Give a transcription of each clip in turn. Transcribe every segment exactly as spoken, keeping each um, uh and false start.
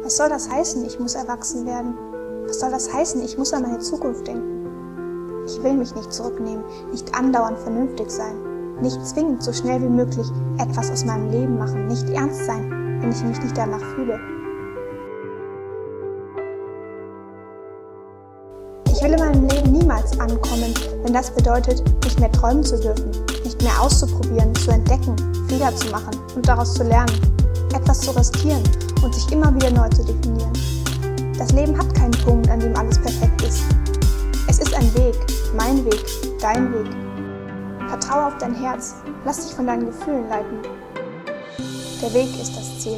Was soll das heißen, ich muss erwachsen werden? Was soll das heißen, ich muss an meine Zukunft denken? Ich will mich nicht zurücknehmen, nicht andauernd vernünftig sein, nicht zwingend so schnell wie möglich etwas aus meinem Leben machen, nicht ernst sein, wenn ich mich nicht danach fühle. Ich will in meinem Leben niemals ankommen, wenn das bedeutet, nicht mehr träumen zu dürfen, nicht mehr auszuprobieren, zu entdecken, Fehler zu machen und daraus zu lernen, etwas zu riskieren und sich immer wieder neu zu definieren. Das Leben hat keinen Punkt, an dem alles perfekt ist. Es ist ein Weg, mein Weg, dein Weg. Vertraue auf dein Herz, lass dich von deinen Gefühlen leiten. Der Weg ist das Ziel.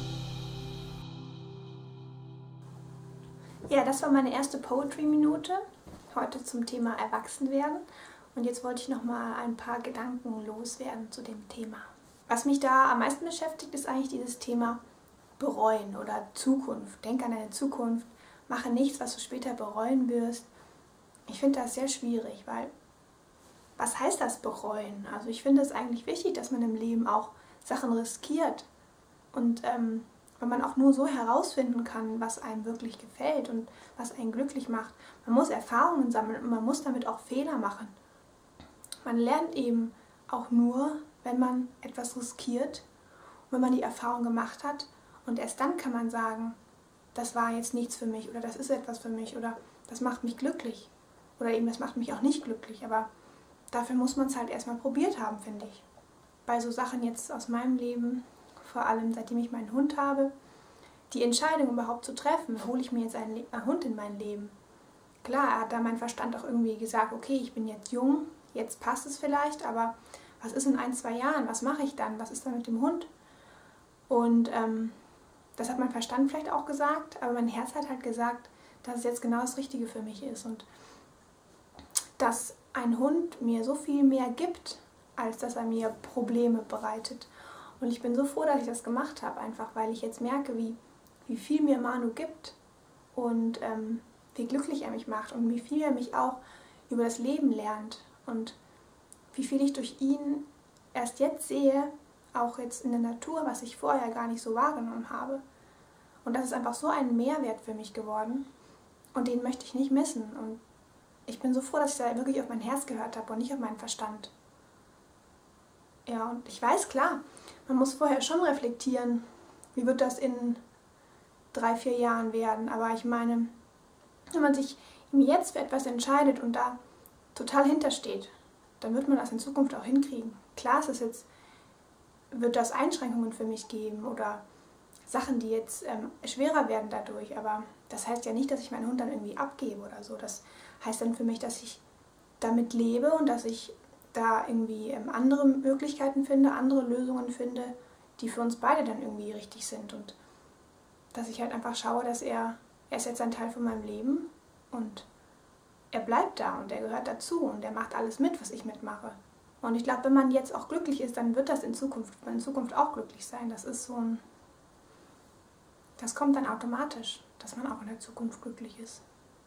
Ja, das war meine erste Poetry-Minute, heute zum Thema Erwachsenwerden. Und jetzt wollte ich noch mal ein paar Gedanken loswerden zu dem Thema. Was mich da am meisten beschäftigt, ist eigentlich dieses Thema bereuen oder Zukunft. Denk an deine Zukunft, mache nichts, was du später bereuen wirst. Ich finde das sehr schwierig, weil was heißt das bereuen? Also ich finde es eigentlich wichtig, dass man im Leben auch Sachen riskiert und ähm, wenn man auch nur so herausfinden kann, was einem wirklich gefällt und was einen glücklich macht. Man muss Erfahrungen sammeln und man muss damit auch Fehler machen. Man lernt eben auch nur, wenn man etwas riskiert, wenn man die Erfahrung gemacht hat und erst dann kann man sagen, das war jetzt nichts für mich oder das ist etwas für mich oder das macht mich glücklich oder eben das macht mich auch nicht glücklich, aber dafür muss man es halt erstmal probiert haben, finde ich. Bei so Sachen jetzt aus meinem Leben, vor allem seitdem ich meinen Hund habe, die Entscheidung überhaupt zu treffen, hole ich mir jetzt einen, Le- einen Hund in mein Leben. Klar, hat da mein Verstand auch irgendwie gesagt, okay, ich bin jetzt jung, jetzt passt es vielleicht, aber was ist in ein, zwei Jahren, was mache ich dann, was ist dann mit dem Hund? Und ähm, das hat mein Verstand vielleicht auch gesagt, aber mein Herz hat halt gesagt, dass es jetzt genau das Richtige für mich ist und dass ein Hund mir so viel mehr gibt, als dass er mir Probleme bereitet. Und ich bin so froh, dass ich das gemacht habe, einfach weil ich jetzt merke, wie, wie viel mir Manu gibt und ähm, wie glücklich er mich macht und wie viel er mich auch über das Leben lernt und wie viel ich durch ihn erst jetzt sehe, auch jetzt in der Natur, was ich vorher gar nicht so wahrgenommen habe. Und das ist einfach so ein Mehrwert für mich geworden und den möchte ich nicht missen. Und ich bin so froh, dass ich da wirklich auf mein Herz gehört habe und nicht auf meinen Verstand. Ja, und ich weiß, klar, man muss vorher schon reflektieren, wie wird das in drei, vier Jahren werden. Aber ich meine, wenn man sich im Jetzt für etwas entscheidet und da total hintersteht, dann wird man das in Zukunft auch hinkriegen. Klar ist es jetzt, wird das Einschränkungen für mich geben oder Sachen, die jetzt ähm, schwerer werden dadurch. Aber das heißt ja nicht, dass ich meinen Hund dann irgendwie abgebe oder so. Das heißt dann für mich, dass ich damit lebe und dass ich da irgendwie ähm, andere Möglichkeiten finde, andere Lösungen finde, die für uns beide dann irgendwie richtig sind. Und dass ich halt einfach schaue, dass er, er ist jetzt ein Teil von meinem Leben und er bleibt da und er gehört dazu und er macht alles mit, was ich mitmache. Und ich glaube, wenn man jetzt auch glücklich ist, dann wird das in Zukunft, in Zukunft auch glücklich sein. Das ist so ein, das kommt dann automatisch, dass man auch in der Zukunft glücklich ist.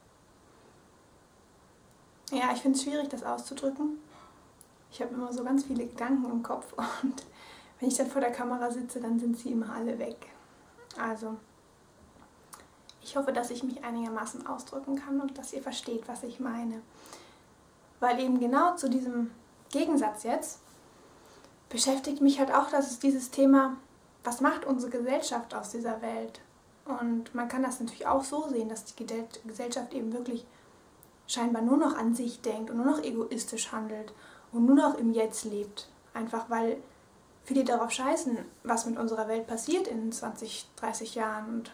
Ja, ich finde es schwierig, das auszudrücken. Ich habe immer so ganz viele Gedanken im Kopf und wenn ich dann vor der Kamera sitze, dann sind sie immer alle weg. Also, ich hoffe, dass ich mich einigermaßen ausdrücken kann und dass ihr versteht, was ich meine. Weil eben genau zu diesem Gegensatz jetzt beschäftigt mich halt auch, dass es dieses Thema, was macht unsere Gesellschaft aus dieser Welt? Und man kann das natürlich auch so sehen, dass die Gesellschaft eben wirklich scheinbar nur noch an sich denkt und nur noch egoistisch handelt und nur noch im Jetzt lebt. Einfach weil viele darauf scheißen, was mit unserer Welt passiert in zwanzig, dreißig Jahren. Und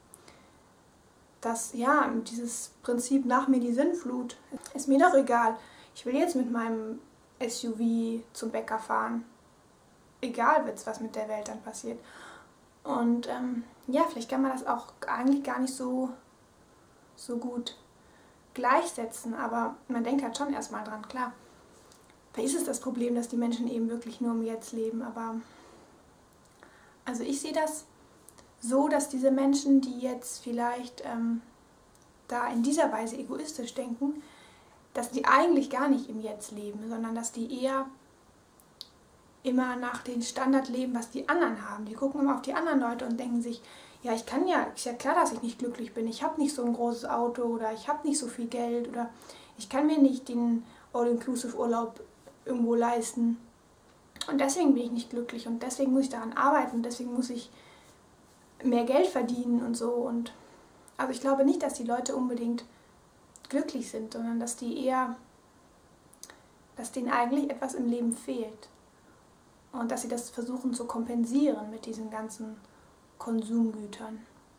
das, ja, dieses Prinzip nach mir die Sinnflut, ist mir doch egal. Ich will jetzt mit meinem S U V zum Bäcker fahren. Egal, was mit der Welt dann passiert. Und ähm, ja, vielleicht kann man das auch eigentlich gar nicht so, so gut gleichsetzen, aber man denkt halt schon erstmal dran, klar. Vielleicht ist es das Problem, dass die Menschen eben wirklich nur im Jetzt leben, aber also ich sehe das so, dass diese Menschen, die jetzt vielleicht ähm, da in dieser Weise egoistisch denken, dass die eigentlich gar nicht im Jetzt leben, sondern dass die eher immer nach dem Standard leben, was die anderen haben. Die gucken immer auf die anderen Leute und denken sich, ja, ich kann ja, ist ja klar, dass ich nicht glücklich bin. Ich habe nicht so ein großes Auto oder ich habe nicht so viel Geld oder ich kann mir nicht den All-Inclusive-Urlaub irgendwo leisten. Und deswegen bin ich nicht glücklich und deswegen muss ich daran arbeiten und deswegen muss ich mehr Geld verdienen und so. Und also ich glaube nicht, dass die Leute unbedingt glücklich sind, sondern dass die eher, dass denen eigentlich etwas im Leben fehlt. Und dass sie das versuchen zu kompensieren mit diesen ganzen Konsumgütern.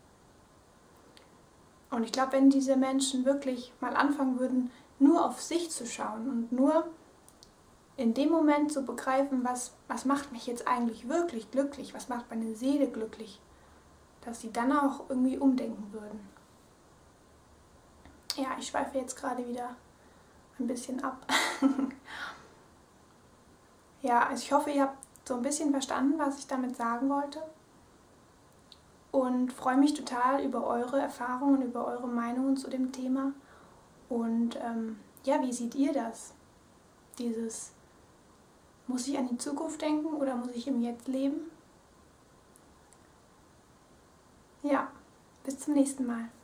Und ich glaube, wenn diese Menschen wirklich mal anfangen würden, nur auf sich zu schauen und nur in dem Moment zu begreifen, was, was macht mich jetzt eigentlich wirklich glücklich, was macht meine Seele glücklich, dass sie dann auch irgendwie umdenken würden. Ja, ich schweife jetzt gerade wieder ein bisschen ab. Ja, also ich hoffe, ihr habt so ein bisschen verstanden, was ich damit sagen wollte. Und freue mich total über eure Erfahrungen, über eure Meinungen zu dem Thema. Und ähm, ja, wie seht ihr das? Dieses, muss ich an die Zukunft denken oder muss ich im Jetzt leben? Ja, bis zum nächsten Mal.